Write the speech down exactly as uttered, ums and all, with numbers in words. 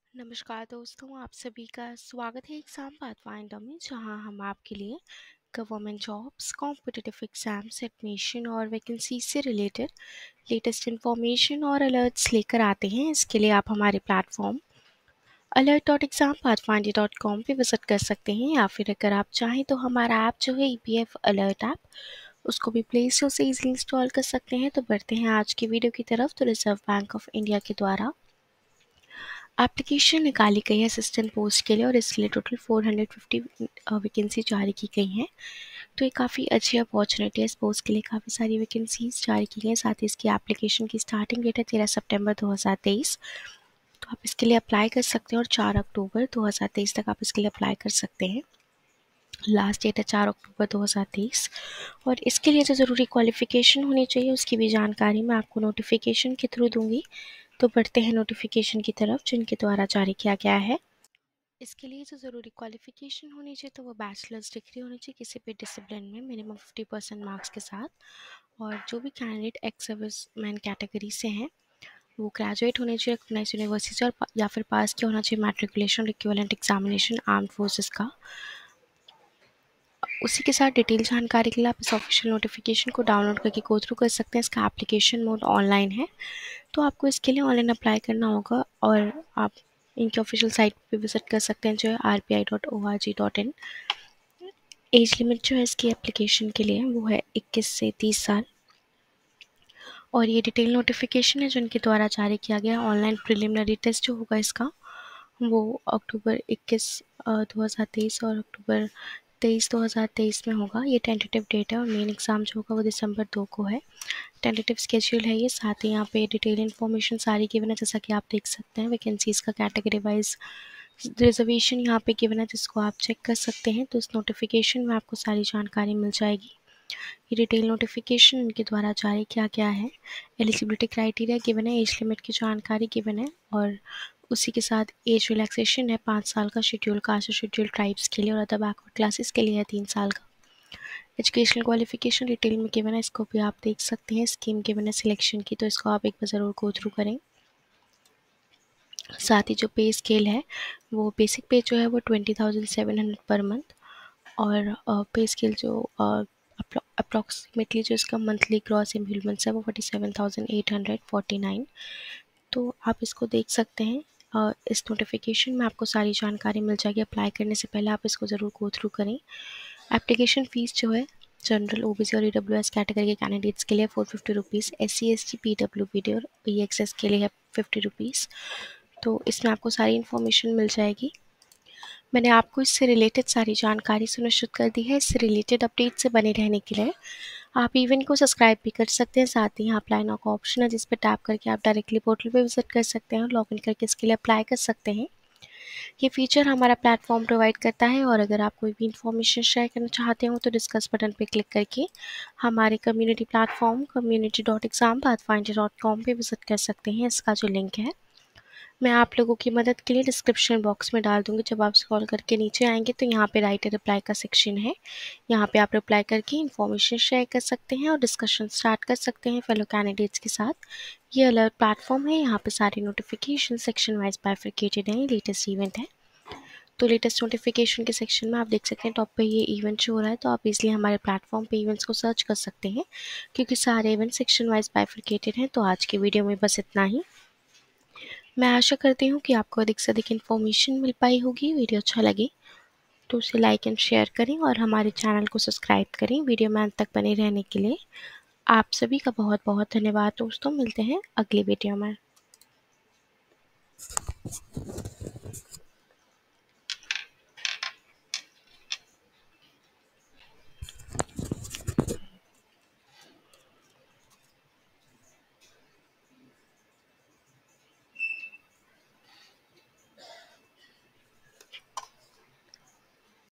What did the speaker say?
नमस्कार दोस्तों, आप सभी का स्वागत है एग्ज़ाम पाथफाइंडर में, जहां हम आपके लिए government jobs, competitive exams, admission और वैकेंसी से रिलेटेड लेटेस्ट इन्फॉर्मेशन और अलर्ट्स लेकर आते हैं। इसके लिए आप हमारे platform alert dot exam pathfinder dot com पर विजिट कर सकते हैं, या फिर अगर आप चाहें तो हमारा ऐप जो है E P F alert app, उसको भी प्ले स्टोर से ईजिली इंस्टॉल कर सकते हैं। तो बढ़ते हैं आज की वीडियो की तरफ। तो रिजर्व बैंक ऑफ इंडिया के द्वारा एप्लीकेशन निकाली गई है असिस्टेंट पोस्ट के लिए, और इसके लिए टोटल चार सौ पचास वैकेंसी जारी की गई हैं। तो ये काफ़ी अच्छी अपॉर्चुनिटी है। इस पोस्ट के लिए काफ़ी सारी वैकेंसीज जारी की गई हैं। साथ ही इसकी एप्लीकेशन की स्टार्टिंग डेट है तेरह सितंबर दो हज़ार तेईस। तो आप इसके लिए अप्लाई कर सकते हैं और चार अक्टूबर दो हज़ार तेईस तक आप इसके लिए अप्लाई कर सकते हैं। लास्ट डेट है चार अक्टूबर दो हज़ार तेईस। और इसके लिए जो ज़रूरी क्वालिफ़िकेशन होनी चाहिए उसकी भी जानकारी मैं आपको नोटिफिकेशन के थ्रू दूंगी। तो बढ़ते हैं नोटिफिकेशन की तरफ जिनके द्वारा जारी किया गया है। इसके लिए जो ज़रूरी क्वालिफ़िकेशन होनी चाहिए तो वो बैचलर्स डिग्री होनी चाहिए किसी भी डिसिप्लिन में, मिनिमम फिफ्टी परसेंट मार्क्स के साथ। और जो भी candidate ex service man category से हैं वो ग्रेजुएट होने चाहिए रिकॉग्नाइज्ड यूनिवर्सिटी से, और या फिर पास किया होना चाहिए matriculation equivalent examination armed forces का। उसी के साथ डिटेल जानकारी के लिए आप इस ऑफिशियल नोटिफिकेशन को डाउनलोड करके गो थ्रू कर सकते हैं। इसका एप्लीकेशन मोड ऑनलाइन है, तो आपको इसके लिए ऑनलाइन अप्लाई करना होगा, और आप इनके ऑफिशियल साइट पे विजिट कर सकते हैं जो है R P I dot O R G dot in. Age limit जो है इसकी एप्लीकेशन के लिए वो है इक्कीस से तीस साल। और ये डिटेल नोटिफिकेशन है जो इनके द्वारा जारी किया गया। ऑनलाइन प्रिलिमिनरी टेस्ट जो होगा इसका वो अक्टूबर इक्कीस दो हज़ार तेईस और अक्टूबर तेईस दो हज़ार तेईस में होगा। ये टेंटेटिव डेट है, और मेन एग्ज़ाम जो होगा वो दिसंबर दो को है। टेंटेटिव स्केड्यूल है ये। साथ ही यहाँ पे डिटेल इन्फॉर्मेशन सारी गिवन है, जैसा कि आप देख सकते हैं। वैकेंसीज़ का कैटेगरी वाइज रिजर्वेशन यहाँ पे गिवन है, जिसको आप चेक कर सकते हैं। तो इस नोटिफिकेशन में आपको सारी जानकारी मिल जाएगी। ये डिटेल नोटिफिकेशन इनके द्वारा जारी किया गया है। एलिजिबिलिटी क्राइटेरिया गिवन है, एज लिमिट की जानकारी गिवन है, और उसी के साथ एज रिलैक्सेशन है पाँच साल का शेड्यूल कास्ट और शेड्यूल ट्राइब्स के लिए, और अदर बैकवर्ड क्लासेस के लिए है तीन साल का। एजुकेशनल क्वालिफिकेशन डिटेल में गिवन है, इसको भी आप देख सकते हैं। स्कीम गिवन है सिलेक्शन की, तो इसको आप एक बार ज़रूर गो थ्रू करें। साथ ही जो पे स्केल है वो बेसिक पे जो है वो twenty thousand seven hundred per month, और पे स्केल जो अप्रॉक्सीमेटली जो इसका मंथली ग्रॉस एम्प्लॉयमेंट्स है वो forty seven thousand eight hundred forty nine. तो आप इसको देख सकते हैं। uh, इस नोटिफिकेशन में आपको सारी जानकारी मिल जाएगी। अप्लाई करने से पहले आप इसको ज़रूर गो थ्रू करें। एप्लीकेशन फ़ीस जो है जनरल ओ बी सी और ई डब्ल्यू एस कैटेगरी के कैंडिडेट्स के लिए four fifty rupees, S C S T P W B D और ई एक्स एस के लिए है फिफ्टी रुपीज़। तो इसमें आपको सारी इन्फॉर्मेशन मिल जाएगी। मैंने आपको इससे रिलेटेड सारी जानकारी सुनिश्चित कर दी है। इससे रिलेटेड अपडेट से बने रहने के लिए आप इवेंट को सब्सक्राइब भी कर सकते हैं। साथ ही यहाँ अप्लाई नाउ का ऑप्शन है, जिस पर टैप करके आप डायरेक्टली पोर्टल पे विजिट कर सकते हैं और लॉगिन करके इसके लिए अप्लाई कर सकते हैं। ये फीचर हमारा प्लेटफॉर्म प्रोवाइड करता है, और अगर आप कोई भी इन्फॉर्मेशन शेयर करना चाहते हो तो डिस्कस बटन पर क्लिक करके हमारे community platform community dot exam pathfinder dot com पर विजिट कर सकते हैं। इसका जो लिंक है मैं आप लोगों की मदद के लिए डिस्क्रिप्शन बॉक्स में डाल दूंगी। जब आप स्क्रॉल करके नीचे आएंगे तो यहाँ पे राइट रिप्लाई का सेक्शन है। यहाँ पे आप रिप्लाई करके इन्फॉर्मेशन शेयर कर सकते हैं और डिस्कशन स्टार्ट कर सकते हैं फेलो कैंडिडेट्स के साथ। ये अलर्ट प्लेटफॉर्म है, यहाँ पे सारे नोटिफिकेशन सेक्शन वाइज बाइफरकेटेड हैं। लेटेस्ट इवेंट है, तो लेटेस्ट नोटिफिकेशन के सेक्शन में आप देख सकते हैं टॉप पे ये इवेंट शो हो रहा है। तो आप इसलिए हमारे प्लेटफॉर्म पे इवेंट्स को सर्च कर सकते हैं, क्योंकि सारे इवेंट सेक्शन वाइज बाइफरकेटेड हैं। तो आज के वीडियो में बस इतना ही। मैं आशा करती हूँ कि आपको अधिक से अधिक इन्फॉर्मेशन मिल पाई होगी। वीडियो अच्छा लगे तो उसे लाइक एंड शेयर करें, और हमारे चैनल को सब्सक्राइब करें। वीडियो में अंत तक बने रहने के लिए आप सभी का बहुत बहुत धन्यवाद दोस्तों। मिलते हैं अगली वीडियो में।